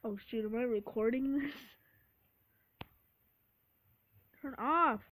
Oh shoot, am I recording this? Turn off!